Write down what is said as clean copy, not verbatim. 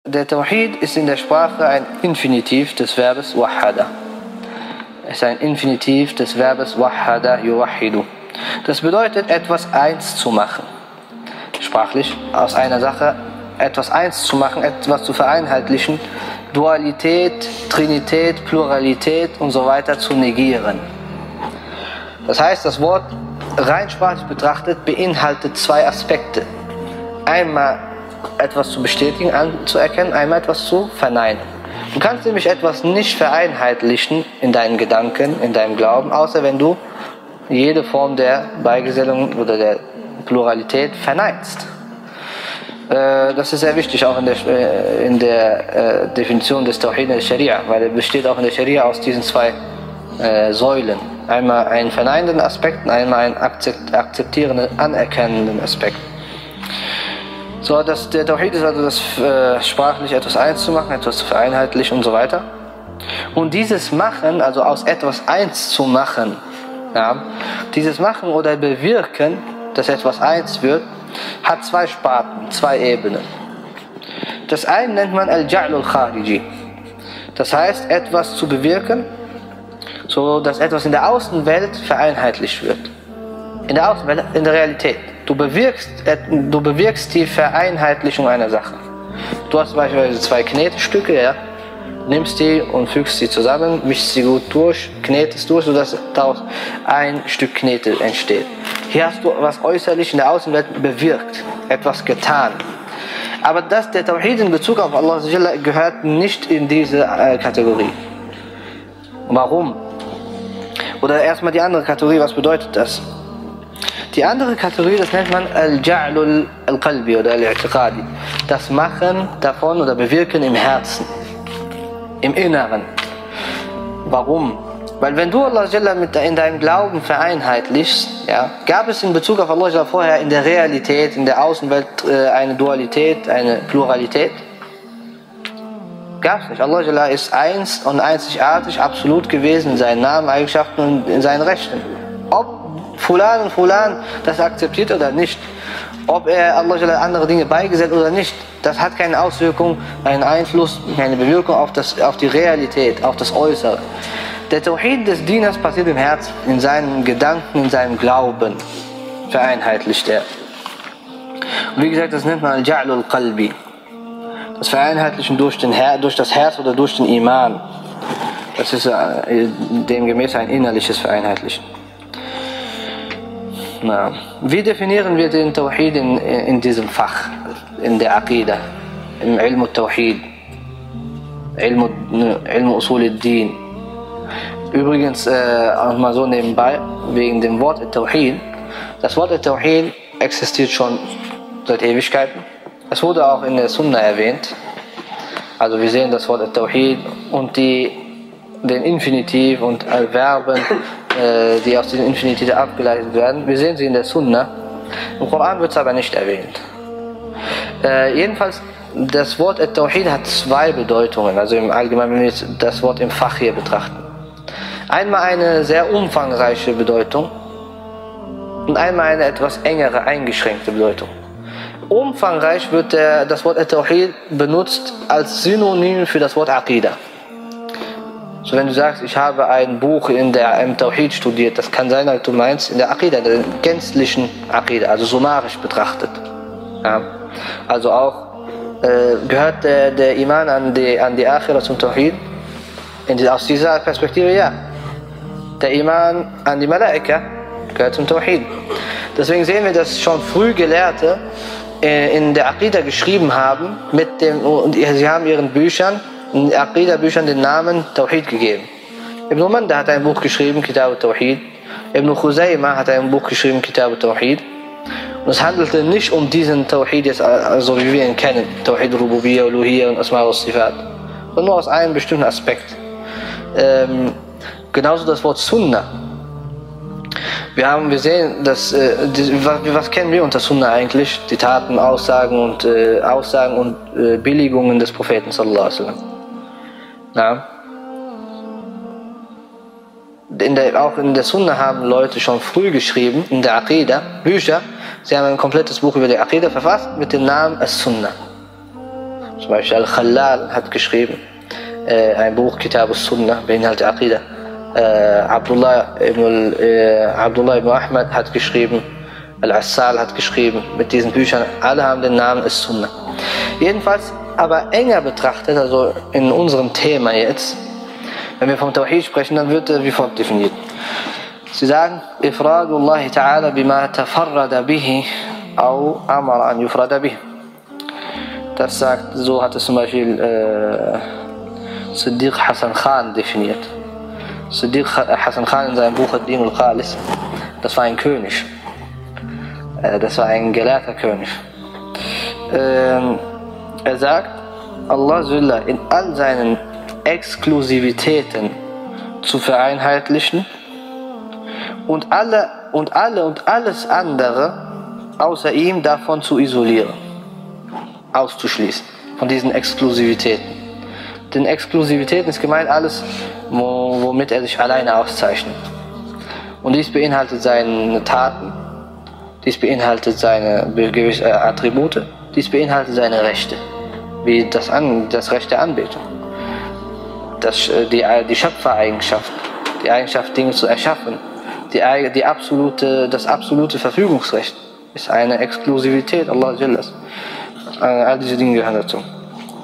der Tawhid ist in der Sprache ein Infinitiv des Verbes wahada. Es ist ein Infinitiv des Verbes wahada yuwahidu. Das bedeutet, etwas eins zu machen. Sprachlich, aus einer Sache etwas eins zu machen, etwas zu vereinheitlichen, Dualität, Trinität, Pluralität und so weiter zu negieren. Das heißt, das Wort rein sprachlich betrachtet beinhaltet zwei Aspekte. Einmal etwas zu bestätigen, anzuerkennen, einmal etwas zu verneinen. Du kannst nämlich etwas nicht vereinheitlichen in deinen Gedanken, in deinem Glauben, außer wenn du jede Form der Beigesellung oder der Pluralität verneinst. Das ist sehr wichtig auch in der Definition des Tawhid in der Scharia, weil er besteht auch in der Scharia aus diesen zwei Säulen. Einmal einen verneinenden Aspekt und einmal einen akzeptierenden, anerkennenden Aspekt. So, der Tawhid ist also das sprachlich etwas eins zu machen, etwas zu vereinheitlichen und so weiter. Und dieses Machen, also aus etwas eins zu machen, ja, dieses Machen oder Bewirken, dass etwas eins wird, hat zwei Sparten, zwei Ebenen. Das eine nennt man Al-Ja'l al-Khariji. Das heißt, etwas zu bewirken, so dass etwas in der Außenwelt vereinheitlicht wird. In der Außenwelt, in der Realität. Du bewirkst die Vereinheitlichung einer Sache. Du hast beispielsweise zwei Knetstücke, ja, nimmst die und fügst sie zusammen, mischst sie gut durch, knetest durch, sodass daraus ein Stück Knete entsteht. Hier hast du was äußerlich in der Außenwelt bewirkt, etwas getan. Aber der Tawhid in Bezug auf Allah gehört nicht in diese Kategorie. Warum? Oder erstmal die andere Kategorie, was bedeutet das? Die andere Kategorie, das nennt man Al-Ja'l al-Qalbi oder Al-I'tiqadi. Das Machen davon oder Bewirken im Herzen, im Inneren. Warum? Weil wenn du Allah in deinem Glauben vereinheitlichst, ja, gab es in Bezug auf Allah vorher in der Realität, in der Außenwelt eine Dualität, eine Pluralität? Gab es nicht. Allah ist eins und einzigartig, absolut gewesen in seinen Namen, Eigenschaften und in seinen Rechten. Ob Fulan und Fulan das akzeptiert oder nicht, ob er Allah andere Dinge beigesetzt oder nicht, das hat keine Auswirkung, einen Einfluss, keine Bewirkung auf die Realität, auf das Äußere. Der Tawhid des Dieners passiert im Herzen, in seinen Gedanken, in seinem Glauben, vereinheitlicht er. Und wie gesagt, das nennt man Al-Ja'l al-Qalbi. Das Vereinheitlichen durch das Herz oder durch den Iman. Das ist demgemäß ein innerliches Vereinheitlichen. Na, wie definieren wir den Tawhid in diesem Fach, in der Aqidah, im Ilm al-Tawhid, Ilm Usul al-Din? Übrigens, auch mal so nebenbei, wegen dem Wort al-Tawhid. Das Wort al-Tawhid existiert schon seit Ewigkeiten. Es wurde auch in der Sunna erwähnt. Also wir sehen das Wort al-Tawhid und den Infinitiv und Verben, die aus diesen Infinitiv abgeleitet werden. Wir sehen sie in der Sunna. Im Koran wird es aber nicht erwähnt. Jedenfalls, das Wort al-Tawhid hat zwei Bedeutungen. Also im Allgemeinen, wenn wir jetzt das Wort im Fach hier betrachten. Einmal eine sehr umfangreiche Bedeutung und einmal eine etwas engere, eingeschränkte Bedeutung. Umfangreich wird das Wort al-Tawhid benutzt als Synonym für das Wort Aqidah. So, wenn du sagst, ich habe ein Buch im Tawhid studiert, das kann sein, dass du meinst in der Aqidah, der gänzlichen Aqidah, also summarisch betrachtet. Ja. Also auch gehört der Iman an die Akhirah zum Tawhid? Aus dieser Perspektive ja. Der Iman an die Malaika gehört zum Tawhid. Deswegen sehen wir, dass schon früh Gelehrte in der Aqidah geschrieben haben, und sie haben ihren Büchern, in den Aqidah-Büchern den Namen Tawhid gegeben. Ibn Manda hat ein Buch geschrieben, Kitab al-Tawhid. Ibn Khuzaymah hat ein Buch geschrieben, Kitab al-Tawhid. Und es handelte nicht um diesen Tawhid, jetzt, also wie wir ihn kennen, Tawhid Rububiyyah, Uluhiyyah und Asma wa Sifat, sondern nur aus einem bestimmten Aspekt. Genauso das Wort Sunnah. Wir sehen, dass was kennen wir unter Sunnah eigentlich? Die Taten, Aussagen und Billigungen des Propheten sallallahu alaihi wasallam. Ja. Auch in der Sunnah haben Leute schon früh geschrieben, in der Aqidah, Bücher. Sie haben ein komplettes Buch über die Aqidah verfasst mit dem Namen As-Sunnah. Zum Beispiel Al-Khallal hat geschrieben, ein Buch, Kitab al-Sunnah, beinhaltet Aqidah. Abdullah ibn Ahmad hat geschrieben, Al-Assal hat geschrieben, mit diesen Büchern, alle haben den Namen al-Sunnah. Jedenfalls, aber enger betrachtet, also in unserem Thema jetzt, wenn wir vom Tawhid sprechen, dann wird er wie folgt definiert. Sie sagen, Ifradullah ta'ala bima tafarrada bihi au amara an yufrada bihi. Das sagt, so hat es zum Beispiel Siddiq Hassan Khan definiert. Siddiq Hassan Khan in seinem Buch Ad-Din al-Khalis, das war ein König. Das war ein gelehrter König. Er sagt, Allah in all seinen Exklusivitäten zu vereinheitlichen und alles andere außer ihm davon zu isolieren, auszuschließen, von diesen Exklusivitäten. Denn Exklusivitäten ist gemeint alles, womit er sich alleine auszeichnet. Und dies beinhaltet seine Taten, dies beinhaltet seine gewissen Attribute, dies beinhaltet seine Rechte, wie das Recht der Anbetung, die Schöpfereigenschaft, die Eigenschaft, Dinge zu erschaffen, das absolute Verfügungsrecht ist eine Exklusivität, Allah Jallas. All diese Dinge gehören dazu.